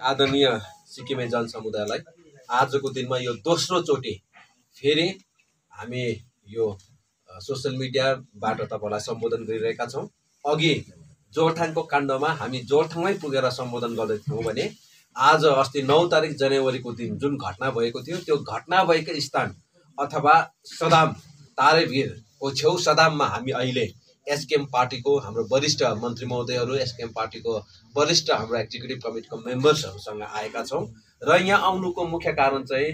आदरणीय सिक्किमे जनसमुदायलाई आजको दिनमा यो दोस्रो चोटि फेरि हामी यो सोशल मिडियाबाट तपाईलाई सम्बोधन गरिरहेका छौं। अघि जोरथाङको काण्डमा हामी जोरथाङमै पुगेर सम्बोधन गर्दै थियौं भने आज अस्ति 9 तारिक जनवरीको दिन जुन घटना भएको थियो त्यो घटना भएको स्थान अथवा सदाम तारेभिरको छेउ सदाममा हामी अहिले एसकेएम पार्टीको हाम्रो वरिष्ठ मन्त्री महोदयहरू एसकेएम पार्टीको वरिष्ठ हाम्रो एक्जिक्युटिभ कमिटीको मेम्बर्सहरूसँग आएका छौं र यहाँ आउनुको मुख्य कारण चाहिँ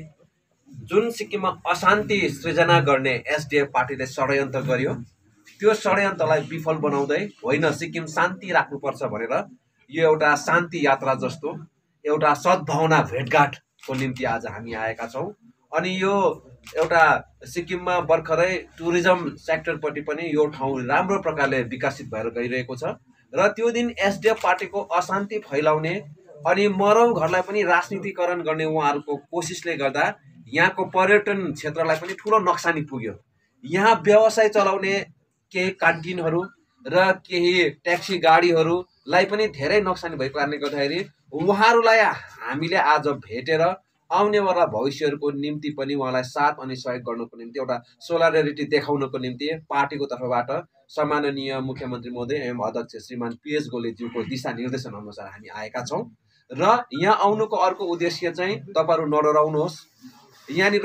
जुन सिक्किममा अशान्ति सृजना गर्ने एसडीएफ पार्टीले षड्यन्त्र गर्यो त्यो षड्यन्त्रलाई विफल बनाउँदै होइन सिक्किम शान्ति राख्नुपर्छ भनेर यो एउटा शान्ति यात्रा जस्तो एउटा सद्भावना भेटघाटको निम्ति आज हामी आएका छौं। अनि यो एउटा सिक्किममा भर्खरै टुरिज्म सेक्टरपट्टि पनि यो ठाउँ राम्रो प्रकारले विकसित भएर गइरहेको छ र त्यो दिन एसडीएफ पार्टीको अशान्ति फैलाउने अनि मरौ घरलाई पनि राजनीतिकरण गर्ने उहाँहरूको कोसिसले गर्दा यहाँको पर्यटन क्षेत्रलाई पनि ठूलो नक्सानी पुग्यो। यहाँ व्यवसाय चलाउने केही क्यान्टिनहरू र केही ट्याक्सी गाडीहरूलाई पनि धेरै नक्सानी भएको कारणले गर्दाखेरि उहाँहरूलाई हामीले आज भेटेर आउनेवाला भविष्यहरूको निम्ति पनि उहाँलाई साथ अनि सहयोग गर्नको निम्ति एउटा सोलिडारिटी देखाउनको निम्ति पार्टीको तर्फबाट सम्माननीय मुख्यमन्त्री महोदय एवं अध्यक्ष श्रीमान पीएस गोलेज्यूको दिशा निर्देशन अनुसार हामी आएका छौं र यहाँ आउनुको अर्को उद्देश्य चाहिँ तपाईहरु नडराउनुहोस्। यहाँनिर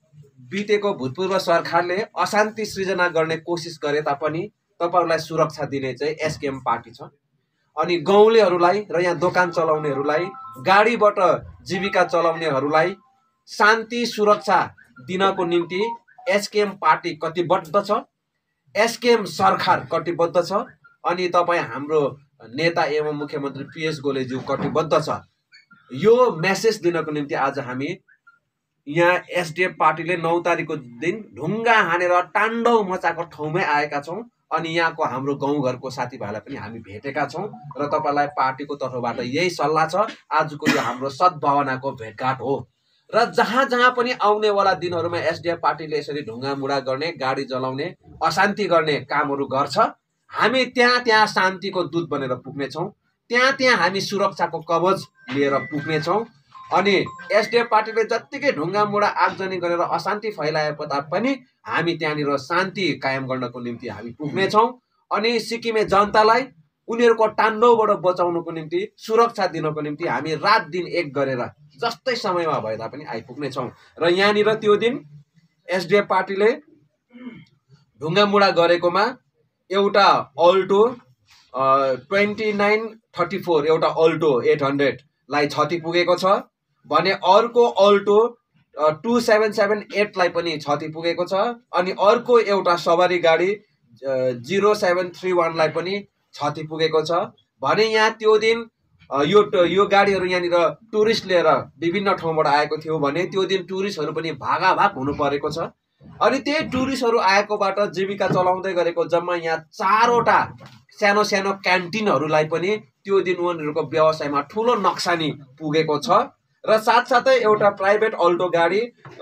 बितेको भूतपूर्व सरकारले अशान्ति सृजना गर्ने कोसिस गरे तापनि तपाईहरुलाई सुरक्षा दिने चाहिँ एसकेएम पार्टी छ। अनि गाउँलेहरूलाई र यहाँ दोकान चलाउनेहरूलाई गाडीबाट जीविका चलाउनेहरूलाई शान्ति सुरक्षा दिनको निम्ति एसकेएम पार्टी कटिबद्ध छ, एसकेएम सरकार कटिबद्ध छ अनि तपाई हाम्रो नेता एवं मुख्यमन्त्री पीएस गोलेज्यू कटिबद्ध छ। यो मेसेज दिनको निम्ति आज हामी यहाँ एसडीएफ पार्टीले 9 तारिकको दिन ढुङ्गा हानेर ताण्डव मचाको ठाउँमै आएका छौं अनि यहाँको हाम्रो गाउँघरको साथीभाइलाई पनि हामी भेटेका छौं र तपाईलाई पार्टीको तर्फबाट यही सल्लाह छ। आजको यो हाम्रो सद्भावनाको भेटघाट हो र जहाँ जहाँ पनि आउनेवाला दिनहरुमा एसडीएफ पार्टीले यसरी ढुङ्गा मुडा गर्ने गाडी जलाउने अशान्ति गर्ने कामहरु गर्छ हामी त्यहाँ त्यहाँ शान्तिको दूत बनेर पुग्ने छौं, त्यहाँ त्यहाँ हामी सुरक्षाको कवच लिएर पुग्ने छौं अनि एसडीएफ पार्टीले जत्तिकै ढुङ्गा मुडा आगजनी गरेर अशान्ति फैलाए पनि हामी त्यहाँनिर शान्ति कायम गर्नको निम्ति हामी पुग्ने छौं अनि सिक्किमे जनतालाई उनीहरुको ताण्डवबाट बचाउनको निम्ति सुरक्षा दिनको निम्ति हामी रात दिन एक गरेर जस्तै समयमा भए तापनि आइपुग्ने छौं र यहाँनिर त्यो दिन एसडीएफ पार्टीले ढुङ्गा मुडा गरेकोमा एउटा अल्टो 2934 एउटा अल्टो 800 लाई क्षति पुगेको छ भने अर्को अल्टो 2778 लाई पनि क्षति पुगेको छ अनि अर्को एउटा सवारी गाडी 0731 लाई पनि क्षति पुगेको छ भने यहाँ त्यो दिन यो गाडीहरु यहाँनिर टुरिस्ट लिएर विभिन्न ठाउँबाट आएको थियो भने त्यो दिन टुरिस्टहरु पनि भागाभाग हुनु परेको छ अनि त्यही टुरिस्टहरु आएकोबाट जीविका चलाउँदै गरेको जम्मा यहाँ 4 वटा सानो सानो क्यान्टिनहरुलाई पनि त्यो दिन उनीहरुको व्यवसायमा ठूलो नक्सानी पुगेको छ र साथसाथै एउटा प्राइभेट अल्टो गाडी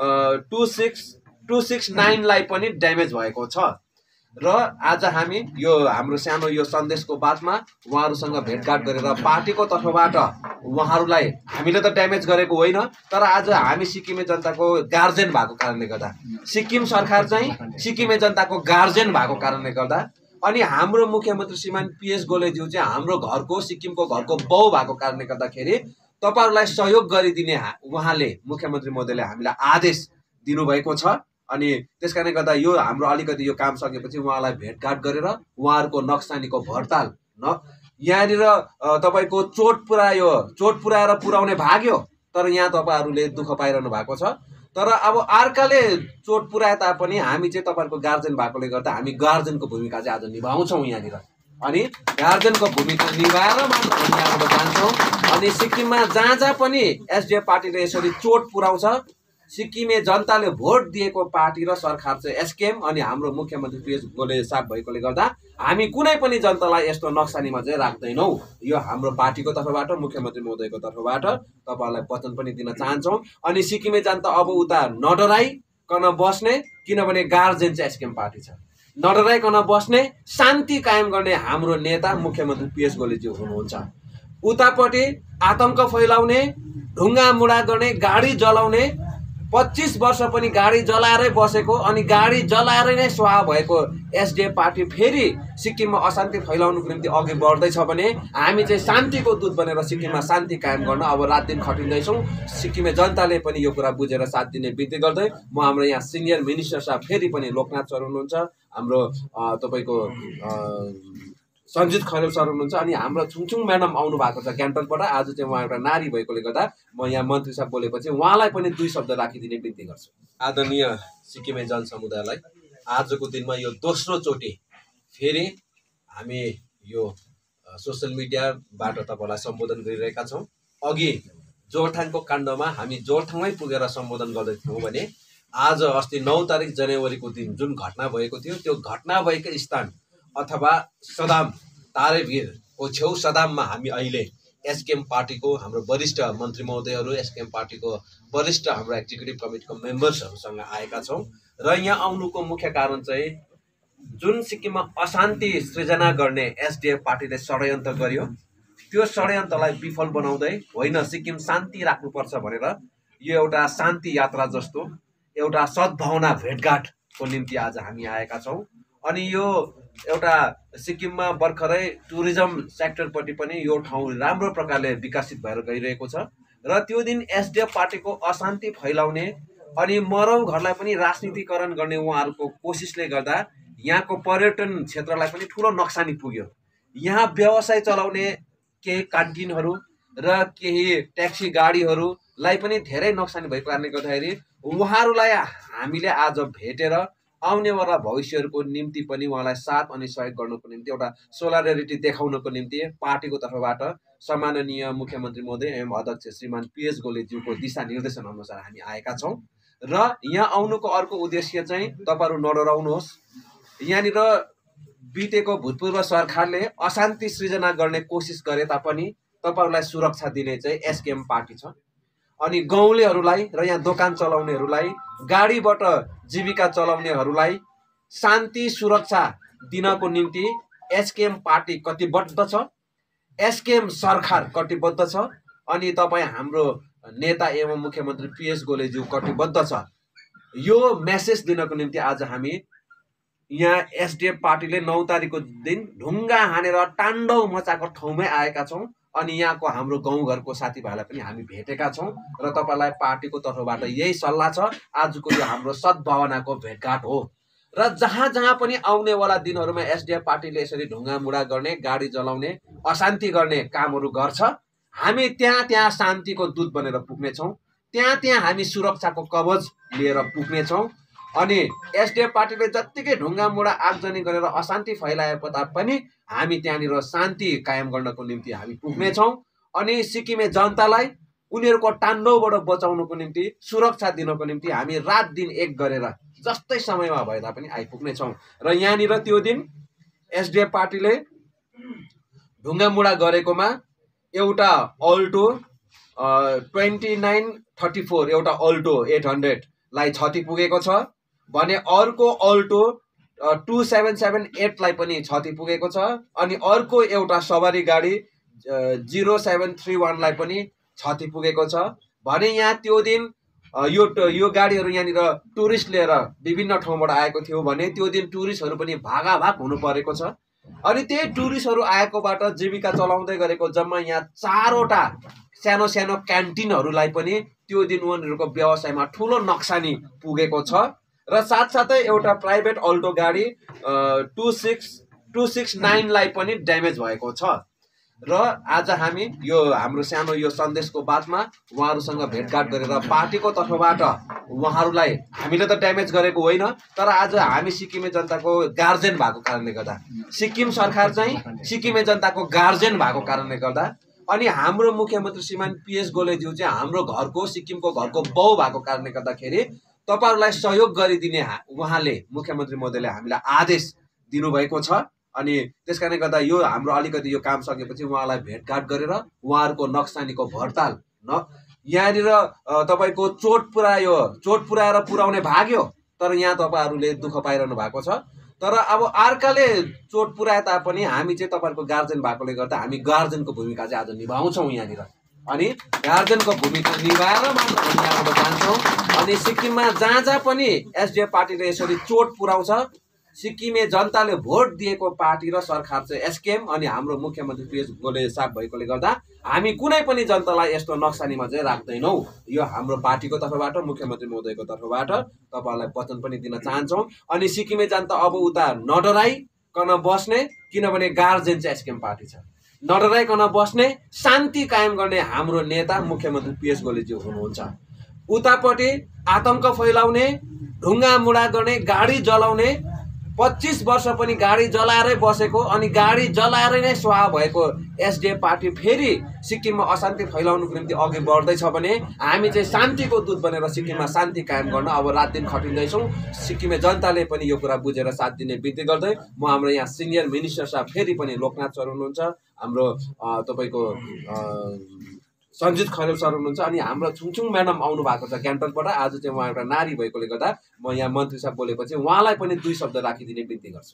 269 लाई पनि ड्यामेज भएको छ र आज हामी यो हाम्रो सानो यो सन्देशको बातमा उहाँहरुसँग भेटघाट गरेर पार्टीको तर्फबाट उहाँहरुलाई हामीले त ड्यामेज गरेको होइन तर आज हामी सिक्किमे जनताको गार्जियन भएको कारणले गर्दा सिक्किम सरकार चाहिँ सिक्किमे जनताको गार्जियन भएको कारणले गर्दा अनि हाम्रो मुख्यमन्त्री श्रीमान पीएस गोलेज्यू चाहिँ हाम्रो घरको सिक्किमको घरको बाउ भएको कारणले गर्दाखेरि तपाईहरुलाई सहयोग गरिदिने उहाँले मुख्यमन्त्री महोदयले हामीलाई आदेश दिनुभएको छ अनि त्यसकारणले गर्दा यो हाम्रो अलिकति यो काम सकेपछि उहाँलाई भेटघाट गरेर उहाँहरुको नक्सानीको भरताल यहाँनिर तपाईको चोट पुर्याएर पुर्याउने भाग्यो तर यहाँ तपाईहरुले दुःख पाइरहनु भएको छ तर अब अर्काले चोट पुर्याए तापनि हामी चाहिँ तपाईहरुको गार्जियन भएकोले गर्दा हामी गार्जियनको भूमिका चाहिँ आज निभाउँछौं यहाँनिर अनि गार्जियनको भूमिका निभाएर मात्र हामी यहाँबाट जान्छौं अनि सिक्किममा जहाँ जहाँ पनि एसडीएफ पार्टीले यसरी चोट पुर्याउँछ सिक्किमे जनताले भोट दिएको पार्टी र सरकार चाहिँ एसकेएम अनि हाम्रो मुख्यमन्त्री पीएस गोले साहब भएकोले गर्दा हामी कुनै पनि जनतालाई यस्तो नक्सानीमा चाहिँ राख्दैनौं। यो हाम्रो पार्टीको तर्फबाट मुख्यमन्त्री महोदयको तर्फबाट तपाईहरुलाई वचन पनि दिन चाहन्छौं अनि सिक्किमे जनता अब उता नडराइकन बस्ने किनभने गार्जियन चाहिँ एसकेएम पार्टी छ नडराइकन बस्ने शान्ति कायम गर्ने हाम्रो नेता मुख्यमन्त्री पीएस गोलेज्यू हुनुहुन्छ उतापट्टि आतंक फैलाउने, ढुङ्गा मुढा गर्ने, गाडी जलाउने, 25 वर्ष पनि गाडी जलाएरै बसेको अनि गाडी जलाएर नै स्वाहा भएको एसडिएफ पार्टी फेरि सिक्किममा अशान्ति फैलाउनुको निम्ति अघि बढ्दैछ भने हामी चाहिँ शान्तिको दूत बनेर सिक्किममा शान्ति कायम गर्न अब रात दिन खटिँदैछौँ। सिक्किमे जनताले पनि यो कुरा बुझेर साथ दिने बिन्ती गर्दै म हाम्रो यहाँ सिनियर मिनिस्टर साहब फेरि पनि लोकनाथ सर हुनुहुन्छ, हाम्रो तपाईँको सञ्जित खरेल सर हुनुहुन्छ अनि हाम्रो छुङछुङ म्याडम आउनु भएको छ क्यान्टनबाट। आज चाहिँ उहाँ एउटा नारी भएकोले गर्दा म यहाँ मन्त्री साहब बोलेपछि उहाँलाई पनि 2 शब्द राखिदिने बिन्ती गर्छु। आदरणीय सिक्किमे जनसमुदायलाई आजको दिनमा यो दोस्रो चोटि फेरि हामी यो सोसियल मिडियाबाट तपाईँलाई सम्बोधन गरिरहेका छौँ। अघि जोरथाङको काण्डमा हामी जोरथाङमै पुगेर सम्बोधन गर्दैथ्यौँ भने आज अस्ति 9 तारिक जनवरीको दिन जुन घटना भएको थियो त्यो घटना भएको स्थान अथवा सदाम तारेभिरको छेउ सदाममा हामी अहिले एसकेएम पार्टीको हाम्रो वरिष्ठ मन्त्री महोदयहरू, एसकेएम पार्टीको वरिष्ठ हाम्रो एक्जिक्युटिभ कमिटीको मेम्बर्सहरूसँग आएका छौँ। र यहाँ आउनुको मुख्य कारण चाहिँ जुन सिक्किममा अशान्ति सृजना गर्ने एसडिएफ पार्टीले षड्यन्त्र गर्यो त्यो षड्यन्त्रलाई विफल बनाउँदै होइन सिक्किम शान्ति राख्नुपर्छ भनेर यो एउटा शान्ति यात्रा जस्तो एउटा सद्भावना भेटघाटको निम्ति आज हामी आएका छौँ। अनि यो एउटा सिक्किममा भर्खरै टुरिज्म सेक्टरपट्टि पनि यो ठाउँ राम्रो प्रकारले विकसित भएर गइरहेको छ र त्यो दिन एसडिएफ पार्टीको अशान्ति फैलाउने अनि मरौ घरलाई पनि राजनीतिकरण गर्ने उहाँहरूको कोसिसले गर्दा यहाँको पर्यटन क्षेत्रलाई पनि ठुलो नक्सानी पुग्यो। यहाँ व्यवसाय चलाउने केही क्यान्टिनहरू र केही ट्याक्सी गाडीहरूलाई पनि धेरै नक्सानी भएको कारणले गर्दाखेरि उहाँहरूलाई हामीले आज भेटेर आउनेवाला भविष्यहरूको निम्ति पनि उहाँलाई साथ अनि सहयोग गर्नको निम्ति एउटा सोलिडारिटी देखाउनको निम्ति पार्टीको तर्फबाट सम्माननीय मुख्यमन्त्री महोदय एवं अध्यक्ष श्रीमान पीएस गोलेज्यूको दिशा निर्देशन अनुसार हामी आएका छौँ। र यहाँ आउनुको अर्को उद्देश्य चाहिँ तपाईँहरू नडराउनुहोस्, यहाँनिर बितेको भूतपूर्व सरकारले अशान्ति सृजना गर्ने कोसिस गरे तापनि तपाईँहरूलाई सुरक्षा दिने चाहिँ एसकेएम पार्टी छ। अनि गाउँलेहरूलाई र यहाँ दोकान चलाउनेहरूलाई, गाडीबाट जीविका चलाउनेहरूलाई शान्ति सुरक्षा दिनको निम्ति एसकेएम पार्टी कटिबद्ध छ, एसकेएम सरकार कटिबद्ध छ अनि तपाईँ हाम्रो नेता एवं मुख्यमन्त्री पीएस गोलेज्यू कटिबद्ध छ। यो मेसेज दिनको निम्ति आज हामी यहाँ एसडिएफ पार्टीले 9 तारिकको दिन ढुङ्गा हानेर ताण्डव मचाएको ठाउँमै आएका छौँ अनि यहाँको हाम्रो गाउँघरको साथीभाइलाई पनि हामी भेटेका छौँ र तपाईँलाई पार्टीको तर्फबाट यही सल्लाह छ। आजको यो हाम्रो सद्भावनाको भेटघाट हो र जहाँ जहाँ पनि आउनेवाला दिनहरूमा एसडिएफ पार्टीले यसरी ढुङ्गा मुढा गर्ने, गाडी जलाउने, अशान्ति गर्ने कामहरू गर्छ, हामी त्यहाँ शान्तिको दूत बनेर पुग्नेछौँ, त्यहाँ हामी सुरक्षाको कवच लिएर पुग्नेछौँ। अनि एसडिएफ पार्टीले जत्तिकै ढुङ्गा मुढा आगजनी गरेर अशान्ति फैलाए तापनि हामी त्यहाँनिर शान्ति कायम गर्नको निम्ति हामी पुग्नेछौँ अनि सिक्किमे जनतालाई उनीहरूको ताण्डवबाट बचाउनको निम्ति सुरक्षा दिनको निम्ति हामी रात दिन एक गरेर जस्तै समयमा भए तापनि आइपुग्नेछौँ। र यहाँनिर त्यो दिन एसडिएफ पार्टीले ढुङ्गा मुढा गरेकोमा एउटा अल्टो 2934 एउटा अल्टो 800 लाई क्षति पुगेको छ भने अर्को अल्टो 2778 लाई पनि क्षति पुगेको छ अनि अर्को एउटा सवारी गाडी 0731 लाई पनि क्षति पुगेको छ भने यहाँ त्यो दिन यो गाडीहरू यहाँनिर टुरिस्ट लिएर विभिन्न ठाउँबाट आएको थियो भने त्यो दिन टुरिस्टहरू पनि भागाभाग हुनु परेको छ अनि त्यही टुरिस्टहरू आएकोबाट जीविका चलाउँदै गरेको जम्मा यहाँ 4वटा सानो सानो क्यान्टिनहरूलाई पनि त्यो दिन उनीहरूको व्यवसायमा ठुलो नक्सानी पुगेको छ र साथसाथै एउटा प्राइभेट अल्टो गाडी 269 लाई पनि ड्यामेज भएको छ। र आज हामी यो हाम्रो सानो यो सन्देशको बादमा उहाँहरूसँग भेटघाट गरेर पार्टीको तर्फबाट उहाँहरूलाई हामीले त ड्यामेज गरेको होइन तर आज हामी सिक्किमे जनताको गार्जेन भएको कारणले गर्दा सिक्किम सरकार चाहिँ सिक्किमे जनताको गार्जेन भएको कारणले गर्दा अनि हाम्रो मुख्यमन्त्री श्रीमान पीएस गोलेज्यू चाहिँ हाम्रो घरको सिक्किमको घरको बाउ भएको कारणले गर्दाखेरि तपाईहरुलाई सहयोग गरिदिने उहाँले मुख्यमन्त्री महोदयले हामीलाई आदेश दिनुभएको छ अनि त्यसकारणले गर्दा यो हाम्रो अलिकति यो काम सकेपछि उहाँलाई भेटघाट गरेर उहाँहरूको नक्सानीको भर्ताल यहाँनिर तपाईको चोट पुराएर पुराउने भाग्यो तर यहाँ तपाईहरुले दुःख पाइरहनु भएको छ तर अब अर्काले चोट पुर्याए तापनि हामी चाहिँ तपाईँहरूको गार्जेन भएकोले गर्दा हामी गार्जेनको भूमिका चाहिँ आज निभाउँछौँ यहाँनिर। अनि गार्जेनको भूमिका निभाएर मात्र हामी यहाँबाट जान्छौँ। अनि सिक्किममा जहाँ जहाँ पनि एसडिएफ पार्टीले यसरी चोट पुर्याउँछ, सिक्किमे जनताले भोट दिएको पार्टी र सरकार चाहिँ एसकेएम अनि हाम्रो मुख्यमन्त्री पीएस गोले साहब भएकोले गर्दा हामी कुनै पनि जनतालाई यस्तो नक्सानीमा चाहिँ राख्दैनौँ। यो हाम्रो पार्टीको तर्फबाट, मुख्यमन्त्री महोदयको तर्फबाट तपाईँहरूलाई वचन पनि दिन चाहन्छौँ। अनि सिक्किमे जनता अब उता नडराइकन बस्ने, किनभने गार्जेन चाहिँ एसकेएम पार्टी छ, नडराइकन बस्ने, शान्ति कायम गर्ने हाम्रो नेता मुख्यमन्त्री पीएस गोलेज्यू हुनुहुन्छ। उतापट्टि आतंक फैलाउने, ढुङ्गा मुढा गर्ने, गाडी जलाउने, 25 वर्ष पनि गाडी जलाएरै बसेको अनि गाडी जलाएर नै स्वाहा भएको एसडिएफ पार्टी फेरि सिक्किममा अशान्ति फैलाउनुको निम्ति अघि बढ्दैछ भने हामी चाहिँ शान्तिको दूत बनेर सिक्किममा शान्ति कायम गर्न अब रात दिन खटिँदैछौँ। सिक्किमे जनताले पनि यो कुरा बुझेर साथ दिने बिन्ती गर्दै म हाम्रो यहाँ सिनियर मिनिस्टर साहब फेरि पनि लोकनाथ सर हुनुहुन्छ, हाम्रो तपाईँको सञ्जित खरेल सर हुनुहुन्छ, अनि हाम्रो छुङछुङ म्याडम आउनु भएको छ ग्यान्टनबाट। आज चाहिँ उहाँ एउटा नारी भएकोले गर्दा म यहाँ मन्त्री साहब बोलेपछि उहाँलाई पनि 2 शब्द राखिदिने बिन्ती गर्छु।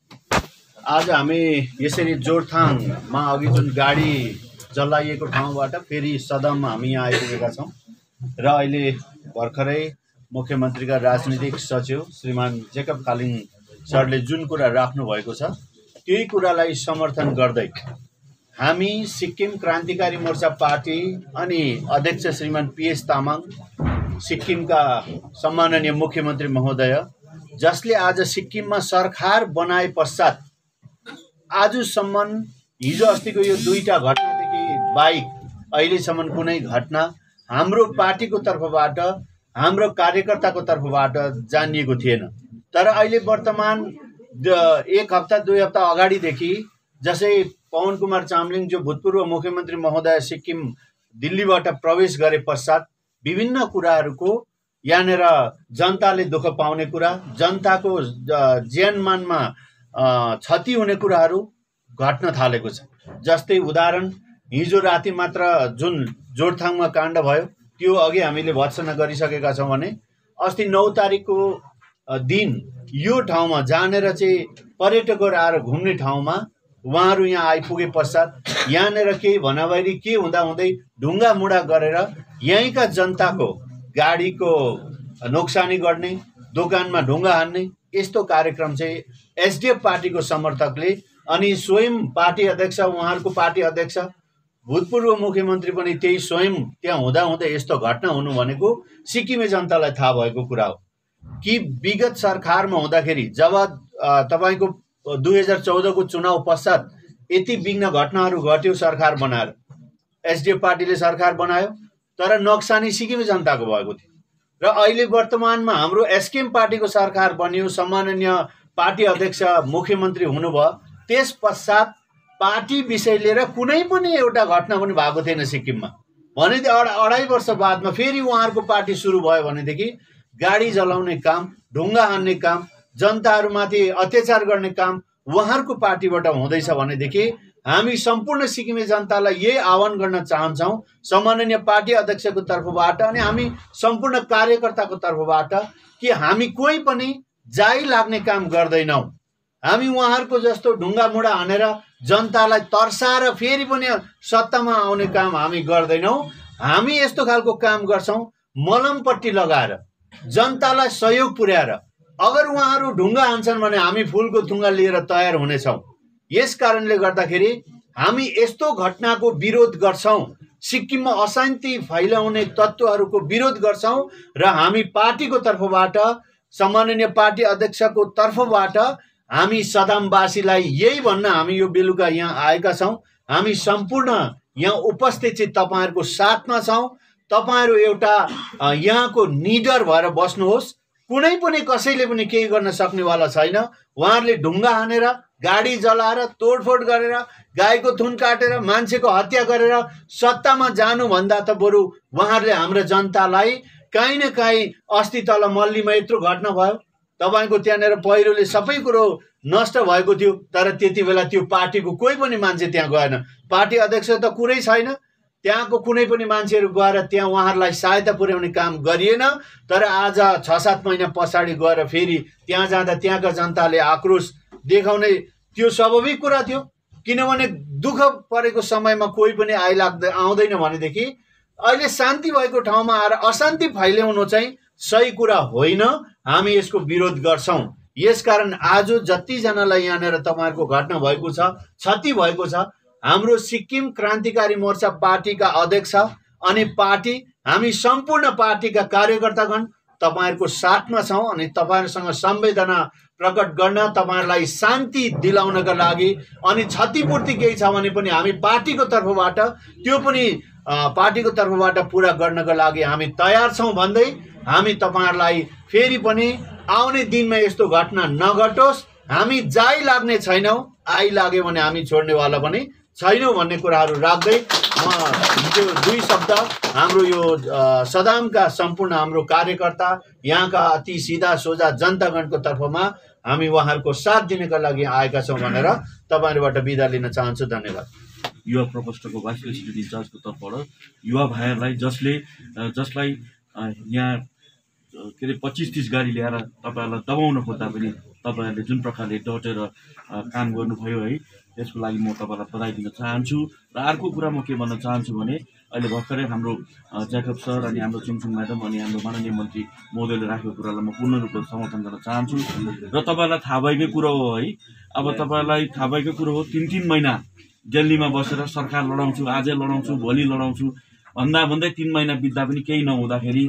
आज हामी यसरी जोरथाङमा अघि जुन गाडी जलाइएको ठाउँबाट फेरि सदनमा हामी यहाँ आइपुगेका छौँ र अहिले भर्खरै मुख्यमन्त्रीका राजनीतिक सचिव श्रीमान जेकब खालिङ सरले जुन कुरा राख्नु भएको छ त्यही कुरालाई समर्थन गर्दै हामी सिक्किम क्रान्तिकारी मोर्चा पार्टी अनि अध्यक्ष श्रीमान पीएस तामाङ, सिक्किमका सम्माननीय मुख्यमन्त्री महोदय, जसले आज सिक्किममा सरकार बनाए पश्चात आजसम्म हिजो अस्तिको यो 2टा घटनादेखि बाहेक अहिलेसम्म कुनै घटना हाम्रो पार्टीको तर्फबाट, हाम्रो कार्यकर्ताको तर्फबाट जानिएको थिएन। तर अहिले वर्तमान 1 हप्ता 2 हप्ता अगाडिदेखि जसै पवन कुमार चामलिङ जो भूतपूर्व मुख्यमन्त्री महोदय सिक्किम दिल्लीबाट प्रवेश गरे पश्चात विभिन्न कुराहरूको यहाँनिर जनताले दुःख पाउने कुरा, जनताको ज्यानमानमा क्षति हुने कुराहरू घट्न थालेको छ। जस्तै उदाहरण हिजो राति मात्र जुन जोरथाङमा काण्ड भयो त्यो अघि हामीले भर्सना गरिसकेका छौँ भने अस्ति 9 तारिकको दिन यो ठाउँमा जानेर चाहिँ पर्यटकहरू आएर घुम्ने ठाउँमा उहाँहरू यहाँ आइपुगे पश्चात यहाँनिर केही भनाभरि के हुँदाहुँदै ढुङ्गा मुढा गरेर यहीँका जनताको गाडीको नोक्सानी गर्ने, दोकानमा ढुङ्गा हान्ने यस्तो कार्यक्रम चाहिँ एसडिएफ पार्टीको समर्थकले अनि स्वयं पार्टी अध्यक्ष, उहाँहरूको पार्टी अध्यक्ष भूतपूर्व मुख्यमन्त्री पनि त्यही स्वयं त्यहाँ हुँदाहुँदै यस्तो घटना हुनु भनेको सिक्किमे जनतालाई थाहा भएको कुरा हो कि विगत सरकारमा हुँदाखेरि जब तपाईँको 2014 को चुनाव पश्चात यति विघ्न घटनाहरू घट्यो सरकार बनाएर, एसडिएफ पार्टीले सरकार बनायो तर नोक्सानी सिक्किमे जनताको भएको थियो। र अहिले वर्तमानमा हाम्रो एसकेएम पार्टीको सरकार बन्यो, सम्माननीय पार्टी अध्यक्ष मुख्यमन्त्री हुनुभयो, त्यस पश्चात पार्टी विषय लिएर कुनै पनि एउटा घटना पनि भएको थिएन सिक्किममा भने 2.5 वर्ष बादमा फेरि उहाँहरूको पार्टी सुरु भयो भनेदेखि गाडी जलाउने काम, ढुङ्गा हान्ने काम, जनताहरूमाथि अत्याचार गर्ने काम उहाँहरूको पार्टीबाट हुँदैछ भनेदेखि हामी सम्पूर्ण सिक्किमे जनतालाई यही आह्वान गर्न चाहन्छौँ सम्माननीय पार्टी अध्यक्षको तर्फबाट अनि हामी सम्पूर्ण कार्यकर्ताको तर्फबाट कि हामी कोही पनि जाई लाग्ने काम गर्दैनौँ। हामी उहाँहरूको जस्तो ढुङ्गा मुढा हानेर जनतालाई तर्साएर फेरि पनि सत्तामा आउने काम हामी गर्दैनौँ। हामी यस्तो खालको काम गर्छौँ मलमपट्टी लगाएर जनतालाई सहयोग पुर्याएर। अगर उहाँहरू ढुङ्गा हान्छन् भने हामी फुलको ढुङ्गा लिएर तयार हुनेछौँ। यस कारणले गर्दाखेरि हामी यस्तो घटनाको विरोध गर्छौँ, सिक्किममा अशान्ति फैलाउने तत्त्वहरूको विरोध गर्छौँ र हामी पार्टीको तर्फबाट, सम्माननीय पार्टी अध्यक्षको तर्फबाट हामी सदामवासीलाई यही भन्न हामी यो बेलुका यहाँ आएका छौँ। हामी सम्पूर्ण यहाँ उपस्थित चाहिँ तपाईँहरूको साथमा छौँ। तपाईँहरू एउटा यहाँको निडर भएर बस्नुहोस्। कुनै पनि कसैले पनि केही गर्न सक्नेवाला छैन। उहाँहरूले ढुङ्गा हानेर, गाडी जलाएर, तोडफोड गरेर, गाईको थुन काटेर, मान्छेको हत्या गरेर सत्तामा जानुभन्दा त बरु उहाँहरूले हाम्रो जनतालाई काहीँ न काहीँ अस्ति तल मल्लीमा यत्रो घटना भयो, तपाईँको त्यहाँनिर पहिरोले सबै कुरो नष्ट भएको थियो, तर त्यति बेला त्यो पार्टीको कोही पनि मान्छे त्यहाँ गएन। पार्टी अध्यक्ष त कुरै छैन, त्यहाँको कुनै पनि मान्छेहरू गएर त्यहाँ उहाँहरूलाई सहायता पुर्याउने काम गरिएन। तर आज 6-7 महिना पछाडि गएर फेरि त्यहाँ जाँदा त्यहाँका जनताले आक्रोश देखाउने त्यो स्वाभाविक कुरा थियो, किनभने दुःख परेको समयमा कोही पनि आउँदैन भनेदेखि अहिले शान्ति भएको ठाउँमा आएर अशान्ति फैल्याउनु चाहिँ सही कुरा होइन। हामी यसको विरोध गर्छौँ। यसकारण आज जतिजनालाई यहाँनिर तपाईँहरूको घटना भएको छ, क्षति भएको छ, हाम्रो सिक्किम क्रान्तिकारी मोर्चा पार्टीका अध्यक्ष अनि पार्टी, हामी सम्पूर्ण पार्टीका कार्यकर्तागण तपाईँहरूको साथमा छौँ अनि तपाईँहरूसँग संवेदना प्रकट गर्न, तपाईँहरूलाई शान्ति दिलाउनका लागि अनि क्षतिपूर्ति केही छ भने पनि हामी पार्टीको तर्फबाट त्यो पनि पार्टीको तर्फबाट पुरा गर्नका लागि हामी तयार छौँ भन्दै हामी तपाईँहरूलाई फेरि पनि आउने दिनमा यस्तो घटना नघटोस्, हामी जाइ लाग्ने छैनौँ, आइलाग्यो भने हामी छोड्नेवाला पनि छैनौँ भन्ने कुराहरू राख्दै म यो 2 शब्द हाम्रो यो सदामका सम्पूर्ण हाम्रो कार्यकर्ता, यहाँका अति सिधा सोझा जनतागणको तर्फमा हामी उहाँहरूको साथ दिनका लागि आएका छौँ भनेर तपाईँहरूबाट बिदा लिन चाहन्छु। धन्यवाद। युवा प्रकोष्ठको भाइस प्रेसिडेन्ट इन्चार्जको तर्फबाट युवा भाइहरूलाई जसलाई यहाँ के अरे 25-30 गाडी ल्याएर तपाईँहरूलाई दबाउन खोज्दा पनि तपाईँहरूले जुन प्रकारले डटेर काम गर्नुभयो है, त्यसको लागि म तपाईँलाई बधाई दिन चाहन्छु। र अर्को कुरा म के भन्न चाहन्छु भने अहिले भर्खरै हाम्रो ज्याकब सर अनि हाम्रो चुङचुङ म्याडम अनि हाम्रो माननीय मन्त्री महोदयले राखेको कुरालाई म पूर्ण रूपले समर्थन गर्न चाहन्छु। र तपाईँलाई थाहा भएकै कुरो हो है, अब तपाईँलाई थाहा भएकै कुरो हो 3 महिना दिल्लीमा बसेर सरकार लडाउँछु, आजै लडाउँछु, भोलि लडाउँछु भन्दै 3 महिना बित्दा पनि केही नहुँदाखेरि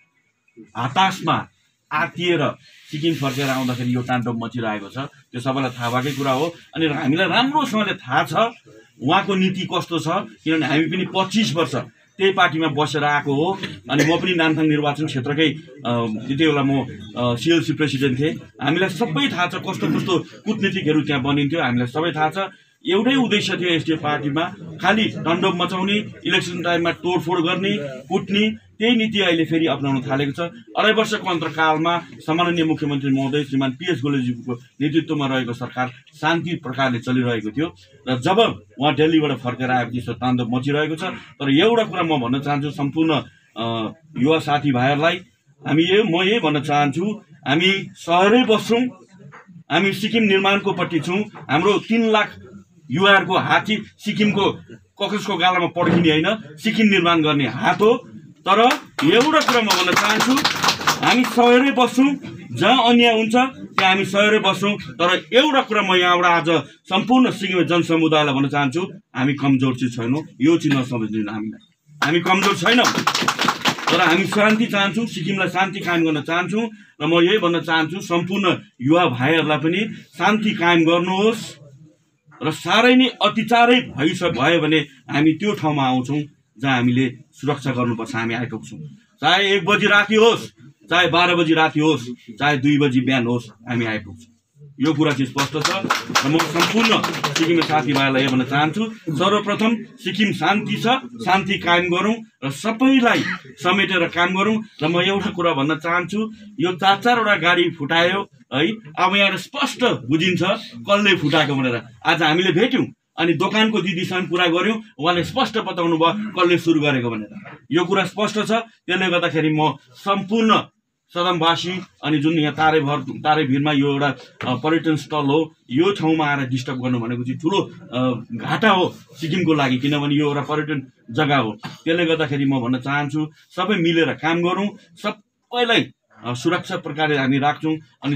हताशमा आत्तिएर सिक्किम फर्केर आउँदाखेरि यो ताण्डव मचिरहेको छ। त्यो सबैलाई थाहा भएकै कुरा हो। अनि हामीलाई राम्रोसँगले थाहा छ उहाँको नीति कस्तो छ, किनभने हामी पनि 25 वर्ष त्यही पार्टीमा बसेर आएको हो। अनि म पनि नामथाङ निर्वाचन क्षेत्रकै त्यति बेला म सिएलसी प्रेसिडेन्ट थिएँ। हामीलाई सबै थाहा छ कस्तो कस्तो कुटनीतिकहरू त्यहाँ बनिन्थ्यो, हामीलाई सबै थाहा छ। एउटै उद्देश्य थियो एसडिएफ पार्टीमा, खालि ताण्डव मचाउने, इलेक्सन टाइममा तोडफोड गर्ने, कुट्ने, त्यही नीति अहिले फेरि अपनाउन थालेको छ। 2.5 वर्षको अन्तरकालमा सम्माननीय मुख्यमन्त्री महोदय श्रीमान पीएस गोलेजीको नेतृत्वमा रहेको सरकार शान्ति प्रकारले चलिरहेको थियो र जब उहाँ दिल्लीबाट फर्केर आएपछि यसो ताण्डव मचिरहेको छ। तर एउटा कुरा म भन्न चाहन्छु सम्पूर्ण युवा साथीभाइहरूलाई, म यही भन्न चाहन्छु, हामी सहरै बस्छौँ, हामी सिक्किम निर्माणको पट्टि छौँ। हाम्रो 3 लाख युवाहरूको हात सिक्किमको कक्रेसको गालामा पड्किने होइन, सिक्किम निर्माण गर्ने हात हो। तर एउटा कुरा म भन्न चाहन्छु, हामी सहरै बस्छौँ, जहाँ अन्याय हुन्छ त्यहाँ हामी सहरै बस्छौँ। तर एउटा कुरा म यहाँबाट आज सम्पूर्ण सिक्किमे जनसमुदायलाई भन्न चाहन्छु, हामी कमजोर चाहिँ छैनौँ, यो चाहिँ नसम्झिनु हामीलाई। हामी कमजोर छैनौँ, तर हामी शान्ति चाहन्छौँ, सिक्किमलाई शान्ति कायम गर्न चाहन्छौँ। र म यही भन्न चाहन्छु सम्पूर्ण युवा भाइहरूलाई पनि शान्ति कायम गर्नुहोस् र साह्रै नै अत्याचारै भयो भने हामी त्यो ठाउँमा आउँछौँ जहाँ हामीले सुरक्षा गर्नुपर्छ, हामी आइपुग्छौँ। चाहे 1 बजी राति होस्, चाहे 12 बजी राति होस्, चाहे 2 बजी बिहान होस्, हामी आइपुग्छौँ। यो कुरा चाहिँ स्पष्ट छ। र म सम्पूर्ण सिक्किमे साथीभाइलाई यो भन्न चाहन्छु, सर्वप्रथम सिक्किम शान्ति छ, शान्ति कायम गरौँ र सबैलाई समेटेर काम गरौँ। र म एउटा कुरा भन्न चाहन्छु, यो 4-4वटा गाडी फुटायो है, अब यहाँ स्पष्ट बुझिन्छ कसले फुटाएको भनेर। आज हामीले भेट्यौँ अनि दोकानको दिदीसँग कुरा गऱ्यौँ, उहाँले स्पष्ट बताउनु भयो कसले सुरु गरेको भनेर। यो कुरा स्पष्ट छ। त्यसले गर्दाखेरि म सम्पूर्ण सदमवासी अनि जुन यहाँ तारेभिरमा यो एउटा पर्यटन स्थल हो, यो ठाउँमा आएर डिस्टर्ब गर्नु भनेको चाहिँ ठुलो घाटा हो सिक्किमको लागि, किनभने यो एउटा पर्यटन जग्गा हो। त्यसले गर्दाखेरि म भन्न चाहन्छु सबै मिलेर काम गरौँ, सबैलाई सुरक्षा प्रकारले हामी राख्छौँ। अनि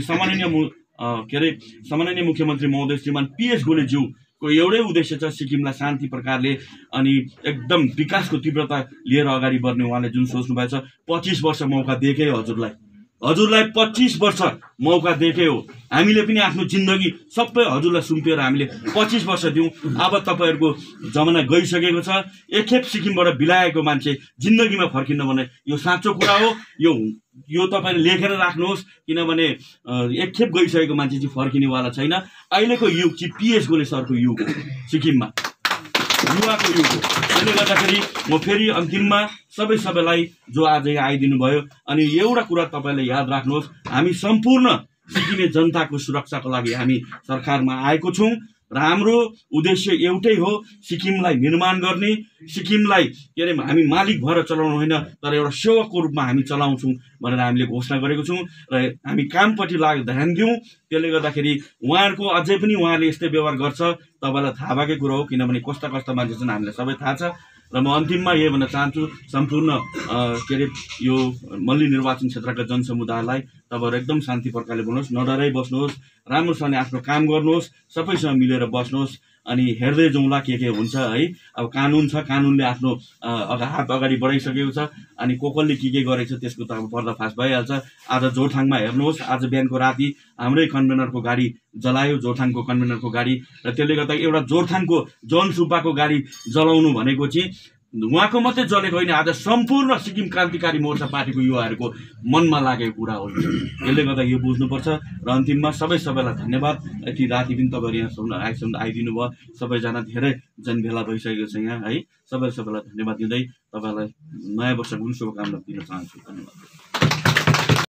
सम्माननीय मुख्यमन्त्री महोदय श्रीमान पीएस गोलेज्यूको एउटै उद्देश्य छ सिक्किमलाई शान्ति प्रकारले अनि एकदम विकासको तीव्रता लिएर अगाडि बढ्ने उहाँले जुन सोच्नु भएको छ। 25 वर्ष मौका दिएकै हजुरलाई 25 वर्ष मौका दिएकै हो। हामीले पनि आफ्नो जिन्दगी सबै हजुरलाई सुम्पिएर हामीले 25 वर्ष दिउँ। अब तपाईँहरूको जमाना गइसकेको छ। एकखेप सिक्किमबाट बिलाएको मान्छे जिन्दगीमा फर्किन्न भने यो साँचो कुरा हो। यो तपाईँले लेखेर राख्नुहोस्, किनभने एकखेप गइसकेको मान्छे चाहिँ फर्किनेवाला छैन। अहिलेको युग चाहिँ पीएस गोले सरको युग हो, सिक्किममा युवाको युग हो। त्यसले गर्दाखेरि म फेरि अन्तिममा सबैलाई जो आज आइदिनु भयो, अनि एउटा कुरा तपाईँले याद राख्नुहोस्, हामी सम्पूर्ण सिक्किमे जनताको सुरक्षाको लागि हामी सरकारमा आएको छौँ र हाम्रो उद्देश्य एउटै हो, सिक्किमलाई निर्माण गर्ने, सिक्किमलाई के अरे हामी मालिक भएर चलाउनु होइन तर एउटा सेवकको रूपमा हामी चलाउँछौँ भनेर हामीले घोषणा गरेको छौँ र हामी कामपट्टि ध्यान दिउँ। त्यसले गर्दाखेरि उहाँहरूको अझै पनि उहाँले यस्तै व्यवहार गर्छ, तपाईँलाई थाहा भएकै कुरो हो, किनभने कस्ता कस्ता मान्छे छन् हामीलाई सबै थाहा छ। र म अन्तिममा यही भन्न चाहन्छु सम्पूर्ण के अरे यो मल्ली निर्वाचन क्षेत्रका जनसमुदायलाई तपाईँहरू एकदम शान्ति प्रकारले बोल्नुहोस्, नडराइ बस्नुहोस्, राम्रोसँगले आफ्नो काम गर्नुहोस्, सबैसँग मिलेर बस्नुहोस्, अनि हेर्दै जाउँला के हुन्छ है। अब कानुन छ, कानुनले आफ्नो हात अगाडि बढाइसकेको छ, अनि कसले के गरेको छ त्यसको त अब पर्दाफास भइहाल्छ। आज जोरथाङमा हेर्नुहोस्, आज बिहानको राति हाम्रै कन्भेनरको गाडी जलायो, जोरथाङको कन्भेनरको गाडी, र त्यसले गर्दा एउटा जोरथाङको जन सुब्बाको गाडी जलाउनु भनेको चाहिँ उहाँको मात्रै जलेको होइन, आज सम्पूर्ण सिक्किम क्रान्तिकारी मोर्चा पार्टीको युवाहरूको मनमा लागेको कुरा हो। यसले गर्दा यो बुझ्नुपर्छ। र अन्तिममा सबैलाई धन्यवाद। यति राति पनि तपाईँहरू यहाँसम्म आइदिनु भयो, सबैजना धेरै जनभेला भइसकेको छ यहाँ है। सबैलाई धन्यवाद दिँदै तपाईँलाई नयाँ वर्षको पनि शुभकामना दिन चाहन्छु। धन्यवाद।